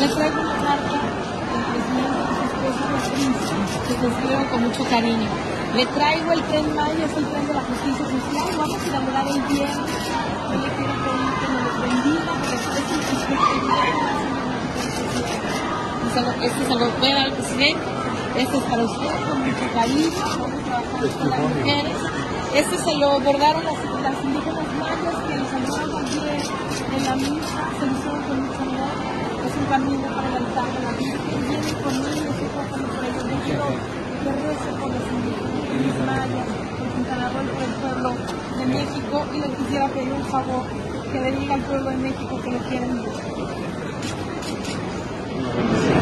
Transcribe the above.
Le traigo una carta del presidente de su esposa Beatriz, que se escribe con mucho cariño. Le traigo el Tren Maya, es el tren de la justicia social. Vamos a inaugurar el viernes. Yo le quiero pedir que nos lo bendiga, porque es el este se lo voy a dar al presidente. Este es para usted, con mucho cariño. Vamos trabajando con las mujeres. Este se lo bordaron las indígenas mayas que nos ayudaron ayer en la misa, se lo hicieron con mucho amor. Es un camino para el altar de la Virgen. Vienen conmigo, se tocan por ellos. Yo quiero que rece por los indígenas mayas, por Quintana Roo y por el pueblo de México. Y le quisiera pedir un favor, que le diga al pueblo de México que lo quieren mucho.